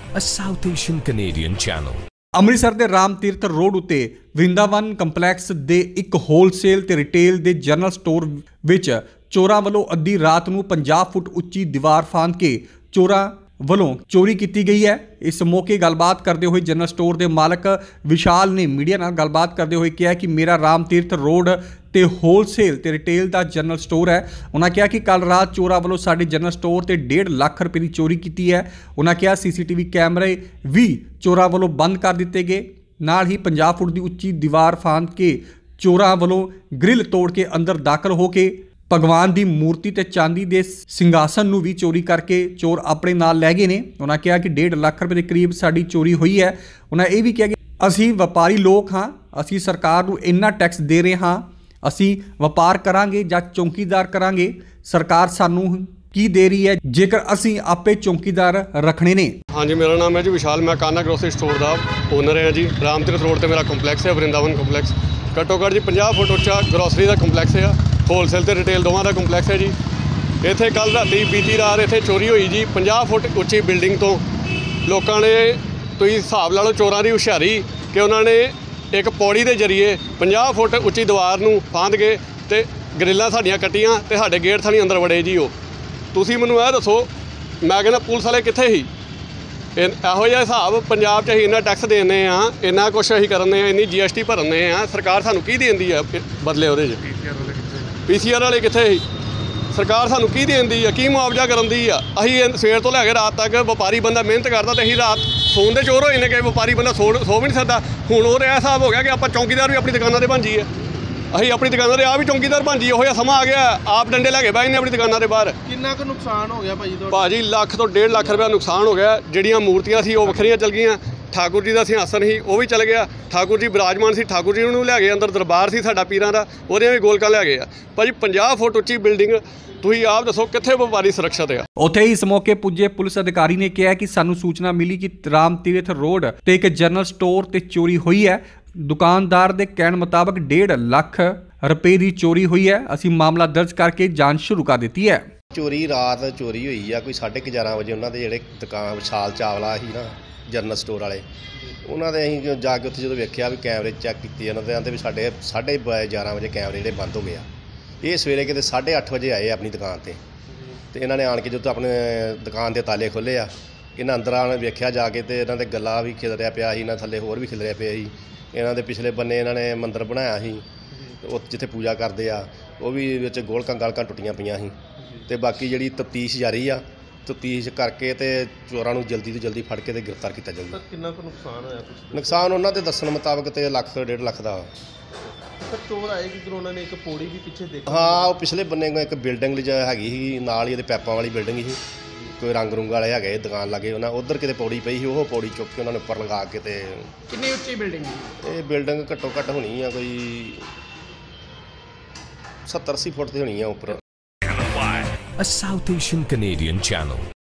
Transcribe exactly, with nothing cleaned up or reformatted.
a South Asian Canadian channel. Amritsar ਦੇ Ram Tirath road ਉੱਤੇ Vrindavan complex ਦੇ ਇੱਕ ਹੋਲਸੇਲ ਤੇ ਰਿਟੇਲ ਦੇ ਜਨਰਲ ਸਟੋਰ ਵਿੱਚ ਚੋਰਾਂ ਵੱਲੋਂ ਅੱਧੀ ਰਾਤ ਨੂੰ ਪੰਜਾਹ ਫੁੱਟ ਉੱਚੀ ਦੀਵਾਰ ਫਾਂਦ ਕੇ ਚੋਰਾਂ ਵੱਲੋਂ ਚੋਰੀ ਕੀਤੀ गई है। इस मौके गलबात करते हुए जनरल स्टोर के मालक विशाल ने मीडिया नाल गलबात करते हुए कहा कि मेरा राम तीर्थ रोड ते होलसेल ते रिटेल का जनरल स्टोर है। उन्होंने कहा कि कल रात चोरां वालों साडे जनरल स्टोर ते डेढ़ लाख रुपए की चोरी की है। उन्होंने कहा सीसीटीवी कैमरे भी चोरां वालों बंद कर दिए गए। नाल ही पचास फुट की उच्ची दीवार फांद के चोरां वालों ग्रिल तोड़ के अंदर दाखिल होकर भगवान की मूर्ति ते चांदी के सिंघासन नूं भी चोरी करके चोर अपने नाल लै गए ने। उन्होंने कहा कि डेढ़ लाख रुपए के करीब साड़ी चोरी हुई है। उन्होंने ये भी कहा कि असी व्यापारी लोग हाँ, असी सरकार नूं इन्ना टैक्स दे रहे हाँ, असी व्यापार करांगे जां चौकीदार करांगे, सरकार सानूं की दे रही है जेकर असी आपे चौकीदार रखने ने। हाँ जी, मेरा नाम है जी विशाल, मैं काना ग्रोसरी स्टोर का ओनर है जी। राम तीर्थ रोड पर मेरा कंपलैक्स है, वरिंदावन कंपलैक्स। घट्टो घट्ट जी पचास फुट उच्चा ग्रोसरी का कंपलैक्स है, होलसेल ते रिटेल दोवां दा कंपलैक्स है जी। इत्थे कल राती बीती रात इत्थे चोरी हुई जी पचास फुट उच्ची बिल्डिंग तो। लोगों ने तुसीं हिसाब ला लो चोरां दी हुशियारी कि उन्होंने एक पौड़ी के जरिए पचास फुट उच्ची दीवार नूं फांद के ते ग्रिल्लां साडियां कट्टियां ते साडे गेट थाणी अंदर वड़े जी। वो तुसीं मैनूं इह दसो, मैं कहना पुलिस वाले कित्थे ही? ਇਹੋ ਜਿਹਾ ਹਿਸਾਬ ਪੰਜਾਬ 'ਚ ਅਸੀਂ ਇੰਨਾ ਟੈਕਸ ਦੇਣੇ ਆ, ਇੰਨਾ ਕੁਛ ਅਸੀਂ ਕਰਨੇ ਆ, ਇੰਨੀ ਜੀ ਐਸ ਟੀ ਭਰਨੇ ਆ, ਸਰਕਾਰ ਸਾਨੂੰ ਕੀ ਦੇਂਦੀ ਆ ਬਦਲੇ ਉਹਦੇ 'ਚ? ਪੀ ਸੀ ਆਰ ਵਾਲੇ ਕਿੱਥੇ ਸੀ? ਸਰਕਾਰ ਸਾਨੂੰ ਕੀ ਦੇਂਦੀ ਆ, ਕੀ ਮੁਆਵਜ਼ਾ ਕਰਨ ਦੀ ਆ? ਅਸੀਂ ਸਵੇਰ ਤੋਂ ਲੈ ਕੇ ਰਾਤ ਤੱਕ ਵਪਾਰੀ ਬੰਦਾ ਮਿਹਨਤ ਕਰਦਾ ਤੇ ਅਸੀਂ ਰਾਤ ਸੌਣ ਦੇ ਚੋਰ ਹੋਏ ਨੇ ਕਿ ਵਪਾਰੀ ਬੰਦਾ ਸੌ ਸੌ ਵੀ ਨਹੀਂ ਸਕਦਾ। ਹੁਣ ਉਹ ਰਿਹਾ ਹਿਸਾਬ ਹੋ ਗਿਆ ਕਿ ਆਪਾਂ ਚੌਕੀਦਾਰ ਵੀ ਆਪਣੀ ਦੁਕਾਨਾਂ 'ਤੇ ਬਣ ਜਾਈਏ। ਅਸੀਂ ਆਪਣੀ ਦੁਕਾਨਾਂ 'ਤੇ ਆ ਵੀ ਚੌਕੀਦਾਰ ਬਣ ਜਾਈਏ। ਉਹੋ ਜਿਹਾ ਸਮਾਂ ਆ ਗਿਆ, ਆਪ ਡੰਡੇ ਲੈ ਕੇ ਬਹਿ ਜਾਂਦੇ ਆਪਣੀ ਦੁਕਾਨਾਂ ਦੇ ਬਾਹਰ। ਕਿੰਨਾ ਕੁ ਨੁਕਸਾਨ ਹੋ ਗਿਆ ਭਾਜੀ ਤੁਹਾਡਾ? ਭਾਜੀ ਲੱਖ ਤੋਂ ਡੇਢ ਲੱਖ ਰੁਪਇਆ ਨੁਕਸਾਨ ਹੋ ਗਿਆ। ਜਿਹੜੀਆਂ ਮੂਰਤੀਆਂ ਸੀ ਉਹ ਵੱਖਰੀਆਂ ਚੱਲ ਗਈਆਂ। ਠਾਕੁਰ ਜੀ ਦਾ ਸਿੰਘਾਸਨ ਸੀ ਉਹ ਵੀ ਚੱਲ ਗਿਆ। ਠਾਕੁਰ ਜੀ ਬਿਰਾਜਮਾਨ ਸੀ, ਠਾਕੁਰ ਜੀ ਨੂੰ ਲੈ ਗਏ। ਅੰਦਰ ਦਰਬਾਰ ਸੀ ਸਾਡਾ ਪੀਰਾਂ ਦਾ, ਉਹਦੀਆਂ ਵੀ ਗੋਲਕਾਂ ਲੈ ਗਏ ਆ। ਭਾਜੀ ਪੰਜਾਹ ਫੁੱਟ ਉੱਚੀ ਬਿਲਡਿੰਗ, ਤੁਸੀਂ ਆਪ ਦੱਸੋ ਕਿੱਥੇ ਵਪਾਰੀ ਸੁਰੱਖਿਅਤ ਆ? ਉੱਥੇ ਹੀ ਇਸ ਮੌਕੇ ਪੁੱਜੇ ਪੁਲਿਸ ਅਧਿਕਾਰੀ ਨੇ ਕਿਹਾ ਕਿ ਸਾਨੂੰ ਸੂਚਨਾ ਮਿਲੀ ਕਿ ਰਾਮ ਤੀਰਥ ਰੋਡ ਤੇ ਇੱਕ ਜਨਰਲ ਸਟੋਰ ਤੇ ਚੋਰੀ ਹੋਈ ਹੈ। ਦੁਕਾਨਦਾਰ ਦੇ ਕਹਿਣ ਮੁਤਾਬਕ ਡੇਢ ਲੱਖ ਰੁਪਏ ਦੀ ਚੋਰੀ ਹੋਈ ਹੈ। ਅਸੀਂ ਮਾਮਲਾ ਦਰਜ ਕਰਕੇ ਜਾਂਚ ਸ਼ੁਰੂ ਕਰ ਦਿੱਤੀ ਹੈ। ਚੋਰੀ ਰਾਤ ਚੋਰੀ ਹੋਈ ਆ ਕੋਈ ਸਾਢੇ ਕੁ ਗਿਆਰਾਂ ਵਜੇ। ਉਹਨਾਂ ਦੇ ਜਿਹੜੇ ਦੁਕਾਨ ਵਿਸ਼ਾਲ ਚਾਵਲਾ ਸੀ ਨਾ ਜਨਰਲ ਸਟੋਰ ਵਾਲੇ, ਉਹਨਾਂ ਦੇ ਅਸੀਂ ਜਾ ਕੇ ਉੱਥੇ ਜਦੋਂ ਵੇਖਿਆ ਵੀ ਕੈਮਰੇ ਚੈੱਕ ਕੀਤੇ ਉਹਨਾਂ ਦੇ ਆਂਦੇ ਵੀ ਸਾਡੇ ਸਾਢੇ ਗਿਆਰਾਂ ਵਜੇ ਕੈਮਰੇ ਜਿਹੜੇ ਬੰਦ ਹੋ ਗਏ ਆ। ਇਹ ਸਵੇਰੇ ਕਿਤੇ ਸਾਢੇ ਅੱਠ ਵਜੇ ਆਏ ਆਪਣੀ ਦੁਕਾਨ 'ਤੇ ਤੇ ਇਹਨਾਂ ਨੇ ਆਣ ਕੇ ਜਦੋਂ ਆਪਣੇ ਦੁਕਾਨ ਦੇ ਤਾਲੇ ਖੋਲ੍ਹੇ ਆ, ਇਹਨਾਂ ਅੰਦਰ ਆਣ ਵੇਖਿਆ ਜਾ ਕੇ ਤੇ ਇਹਨਾਂ ਦੇ ਗੱਲਾ ਵੀ ਖਿਲਰਿਆ ਪਿਆ ਸੀ, ਇਹਨਾਂ ਥੱਲੇ ਹੋਰ ਵੀ ਖਿਲਰਿਆ ਪਿਆ ਸੀ। ਇਹਨਾਂ ਦੇ ਪਿਛਲੇ ਬੰਨੇ ਇਹਨਾਂ ਨੇ ਮੰਦਿਰ ਬਣਾਇਆ ਸੀ, ਉਹ ਜਿੱਥੇ ਪੂਜਾ ਕਰਦੇ ਆ, ਉਹ ਵੀ ਵਿੱਚ ਗੋਲਕਾਂ ਗਾਲਕਾਂ ਟੁੱਟੀਆਂ ਪਈਆਂ ਸੀ। ਤੇ ਬਾਕੀ ਜਿਹੜੀ ਤਫਤੀਸ਼ ਜਾਰੀ ਆ, ਤਫਤੀਸ਼ ਕਰਕੇ ਤੇ ਚੋਰਾਂ ਨੂੰ ਜਲਦੀ ਤੋਂ ਜਲਦੀ ਫੜ ਕੇ ਤੇ ਗ੍ਰਿਫਤਾਰ ਕੀਤਾ ਜਾਊਗਾ। ਕਿੰਨਾ ਕੁ ਨੁਕਸਾਨ ਹੋਇਆ? ਨੁਕਸਾਨ ਉਹਨਾਂ ਦੇ ਦੱਸਣ ਮੁਤਾਬਕ ਤੇ ਲੱਖ ਡੇਢ ਲੱਖ ਦਾ। ਚੋਰ ਆਏ ਕਿ ਉਹਨਾਂ ਨੇ ਇੱਕ ਪੌੜੀ ਵੀ ਪਿੱਛੇ ਦੇਖੀ? ਹਾਂ, ਉਹ ਪਿਛਲੇ ਬੰਨੇ ਇੱਕ ਬਿਲਡਿੰਗ ਲਈ ਹੈਗੀ ਸੀ, ਨਾਲ ਹੀ ਉਹਦੇ ਪੈਪਾਂ ਵਾਲੀ ਬਿਲਡਿੰਗ ਸੀ। ਕੋਈ ਰੰਗ ਰੁੰਗ ਵਾਲੇ ਹੈਗੇ ਦੁਕਾਨ ਲਾਗੇ, ਉਹਨਾਂ ਉੱਧਰ ਕਿਤੇ ਪੌੜੀ ਪਈ ਸੀ, ਉਹ ਪੌੜੀ ਚੁੱਕ ਕੇ ਉਹਨਾਂ ਨੇ ਉੱਪਰ ਲਗਾ ਕੇ ਤੇ। ਕਿੰਨੀ ਉੱਚੀ ਬਿਲਡਿੰਗ? ਇਹ ਬਿਲਡਿੰਗ ਘੱਟੋ ਘੱਟ ਹੋਣੀ ਆ ਕੋਈ ਸੱਤਰ ਅੱਸੀ ਫੁੱਟ ਤੇ ਹੋਣੀ ਆ ਉੱਪਰ। A South Asian Canadian channel.